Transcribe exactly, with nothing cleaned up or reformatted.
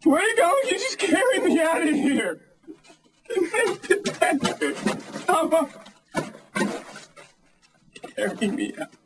Where you going? You just carry me out of here. Come on. Carry me out.